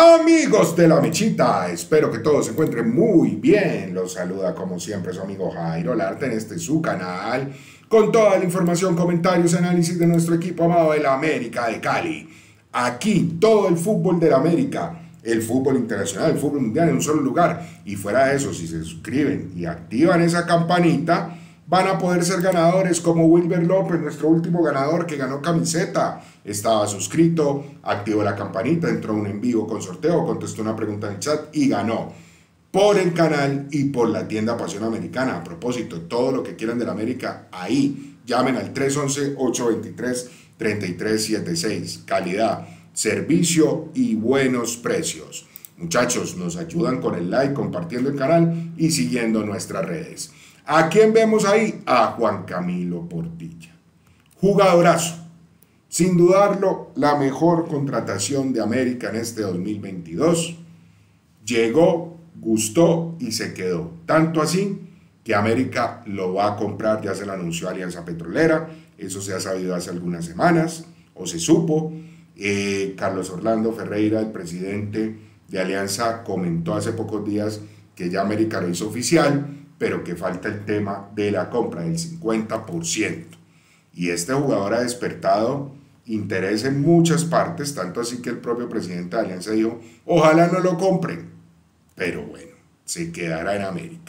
Amigos de la Mechita, espero que todos se encuentren muy bien. Los saluda como siempre su amigo Jairo Larte en este su canal, con toda la información, comentarios, análisis de nuestro equipo amado de la América de Cali. Aquí todo el fútbol de la América, el fútbol internacional, el fútbol mundial en un solo lugar. Y fuera de eso, si se suscriben y activan esa campanita, van a poder ser ganadores como Wilber López, nuestro último ganador que ganó camiseta. Estaba suscrito, activó la campanita, entró a un en vivo con sorteo, contestó una pregunta en el chat y ganó por el canal y por la tienda Pasión Americana. A propósito, todo lo que quieran de la América, ahí. Llamen al 311-823-3376. Calidad, servicio y buenos precios. Muchachos, nos ayudan con el like, compartiendo el canal y siguiendo nuestras redes. ¿A quién vemos ahí? A Juan Camilo Portilla. Jugadorazo. Sin dudarlo, la mejor contratación de América en este 2022. Llegó, gustó y se quedó. Tanto así que América lo va a comprar, ya se lo anunció Alianza Petrolera. Eso se ha sabido hace algunas semanas, o se supo. Carlos Orlando Ferreira, el presidente de Alianza, comentó hace pocos días que ya América lo hizo oficial, pero que falta el tema de la compra del 50%. Y este jugador ha despertado interés en muchas partes, tanto así que el propio presidente de Alianza dijo, ojalá no lo compren, pero bueno, se quedará en América.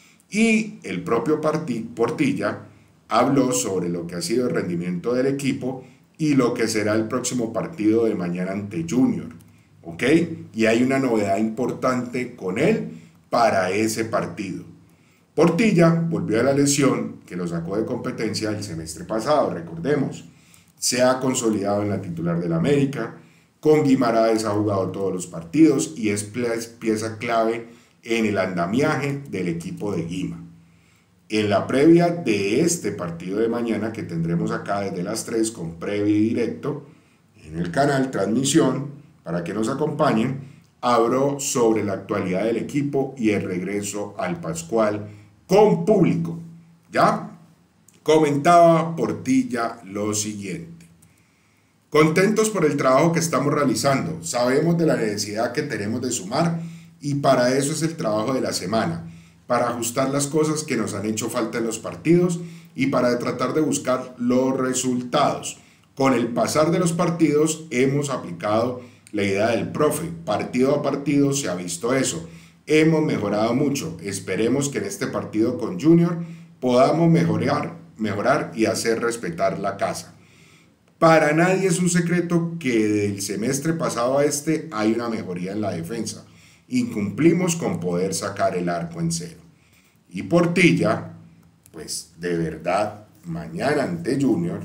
Y el propio Portilla habló sobre lo que ha sido el rendimiento del equipo y lo que será el próximo partido de mañana ante Junior, ¿ok? Y hay una novedad importante con él para ese partido. Portilla volvió a la lesión que lo sacó de competencia el semestre pasado, recordemos. Se ha consolidado en la titular del América, con Guimaraes ha jugado todos los partidos y es pieza clave en el andamiaje del equipo de Guima. En la previa de este partido de mañana que tendremos acá desde las 3 con previo y directo en el canal, transmisión, para que nos acompañen, habló sobre la actualidad del equipo y el regreso al Pascual con público. ¿Ya? Comentaba Portilla lo siguiente. Contentos por el trabajo que estamos realizando. Sabemos de la necesidad que tenemos de sumar y para eso es el trabajo de la semana, para ajustar las cosas que nos han hecho falta en los partidos y para tratar de buscar los resultados. Con el pasar de los partidos hemos aplicado la idea del profe. Partido a partido se ha visto eso. Hemos mejorado mucho. Esperemos que en este partido con Junior podamos mejorar y hacer respetar la casa. Para nadie es un secreto que del semestre pasado a este hay una mejoría en la defensa. Incumplimos con poder sacar el arco en cero. Y Portilla, pues de verdad, mañana ante Junior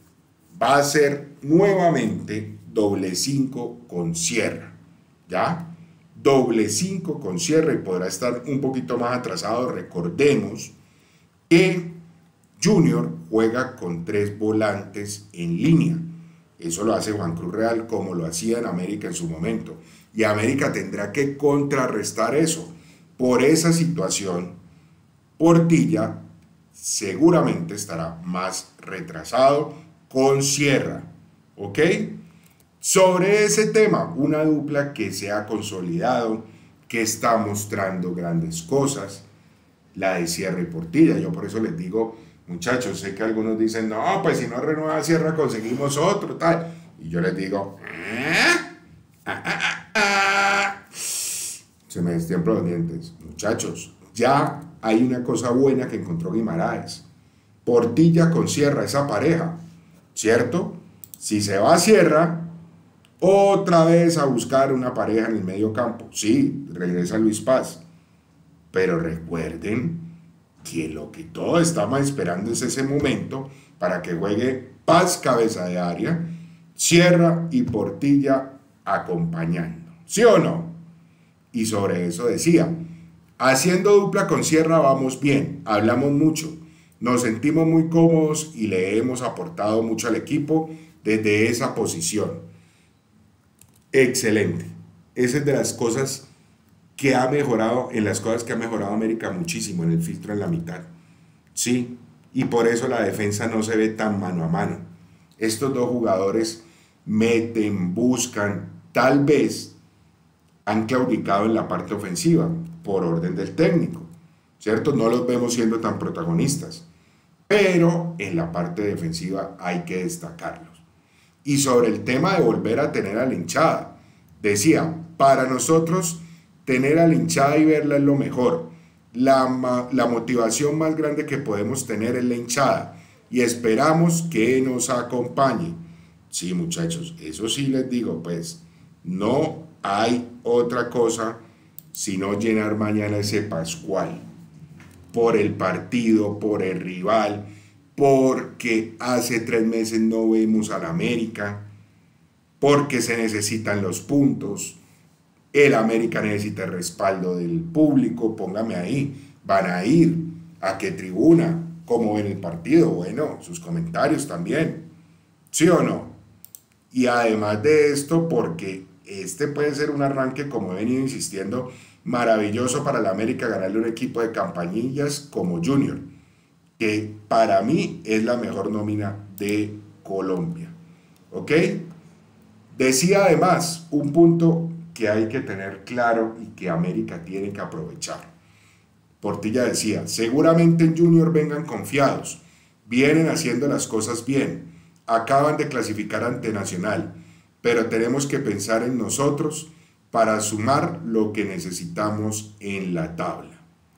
va a ser nuevamente doble 5 con Sierra. ¿Ya? Doble 5 con Sierra y podrá estar un poquito más atrasado. Recordemos que Junior juega con 3 volantes en línea. Eso lo hace Juan Cruz Real como lo hacía en América en su momento. Y América tendrá que contrarrestar eso. Por esa situación, Portilla seguramente estará más retrasado con Sierra. ¿Ok? Sobre ese tema, una dupla que se ha consolidado, que está mostrando grandes cosas, la de Sierra y Portilla. Yo por eso les digo, muchachos, sé que algunos dicen, no, pues si no renueva Sierra conseguimos otro, tal. Y yo les digo, se me destiemplan los dientes. Muchachos, ya hay una cosa buena que encontró Guimaraes. Portilla con Sierra, esa pareja, ¿cierto? Si se va a Sierra, otra vez a buscar una pareja en el medio campo. Sí, regresa Luis Paz. Pero recuerden que lo que todos estamos esperando es ese momento para que juegue Paz cabeza de área, Sierra y Portilla acompañando. ¿Sí o no? Y sobre eso decía, haciendo dupla con Sierra vamos bien, hablamos mucho, nos sentimos muy cómodos y le hemos aportado mucho al equipo desde esa posición. Excelente. Esa es de las cosas que ha mejorado, en las cosas que ha mejorado América muchísimo, en el filtro en la mitad. Sí, y por eso la defensa no se ve tan mano a mano. Estos dos jugadores meten, buscan, tal vez han claudicado en la parte ofensiva por orden del técnico, ¿cierto? No los vemos siendo tan protagonistas, pero en la parte defensiva hay que destacarlos. Y sobre el tema de volver a tener a la hinchada, decía, para nosotros tener a la hinchada y verla es lo mejor. La motivación más grande que podemos tener es la hinchada y esperamos que nos acompañe. Sí, muchachos, eso sí les digo, pues no hay otra cosa sino llenar mañana ese Pascual por el partido, por el rival, porque hace 3 meses no vemos al América, porque se necesitan los puntos. El América necesita el respaldo del público, póngame ahí, van a ir, ¿a qué tribuna? ¿Cómo ven el partido? Bueno, sus comentarios también, ¿sí o no? Y además de esto, porque este puede ser un arranque, como he venido insistiendo, maravilloso para el América ganarle un equipo de Campanillas como Junior, que para mí es la mejor nómina de Colombia, ¿ok? Decía además un punto que hay que tener claro y que América tiene que aprovechar. Portilla decía, seguramente en Junior vengan confiados, vienen haciendo las cosas bien, acaban de clasificar ante Nacional, pero tenemos que pensar en nosotros para sumar lo que necesitamos en la tabla.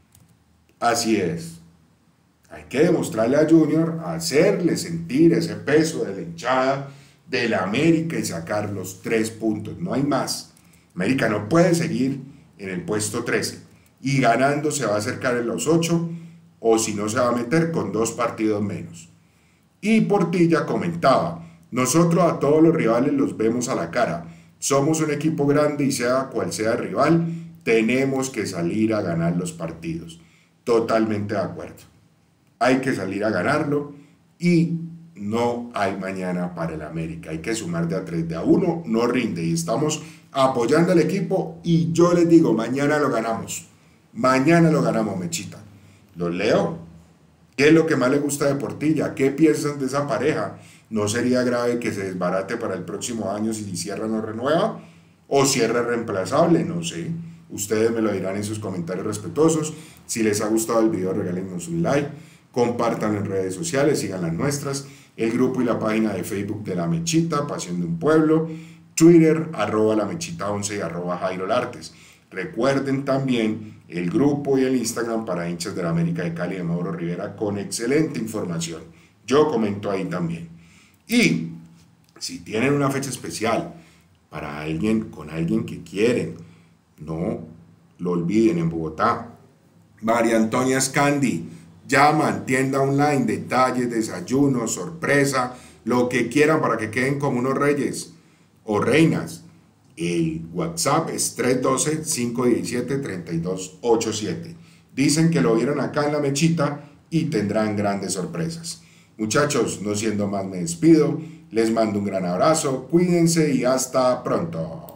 Así es, hay que demostrarle a Junior, hacerle sentir ese peso de la hinchada de la América y sacar los 3 puntos, no hay más. América no puede seguir en el puesto 13 y ganando se va a acercar en los 8 o si no se va a meter con 2 partidos menos. Y Portilla comentaba, nosotros a todos los rivales los vemos a la cara, somos un equipo grande y sea cual sea el rival, tenemos que salir a ganar los partidos. Totalmente de acuerdo. Hay que salir a ganarlo y no hay mañana para el América. Hay que sumar de a 3, de a 1 no rinde y estamos apoyando al equipo y yo les digo, mañana lo ganamos. Mañana lo ganamos, Mechita. Los leo. ¿Qué es lo que más le gusta de Portilla? ¿Qué piensan de esa pareja? ¿No sería grave que se desbarate para el próximo año si Sierra no renueva? ¿O Sierra reemplazable? No sé. Ustedes me lo dirán en sus comentarios respetuosos. Si les ha gustado el video, regálenos un like. Compartan en redes sociales, sigan las nuestras. El grupo y la página de Facebook de La Mechita, Pasión de un Pueblo. Twitter, @lamechita11 y @JairoLartes. Recuerden también el grupo y el Instagram para hinchas de la América de Cali de Mauro Rivera con excelente información. Yo comento ahí también. Y si tienen una fecha especial para alguien, con alguien que quieren, no lo olviden, en Bogotá, María Antonia Scandi, llaman, tienda online, detalles, desayunos, sorpresa, lo que quieran para que queden como unos reyes o reinas. El WhatsApp es 312-517-3287. Dicen que lo vieron acá en La Mechita y tendrán grandes sorpresas. Muchachos, no siendo más me despido, les mando un gran abrazo, cuídense y hasta pronto.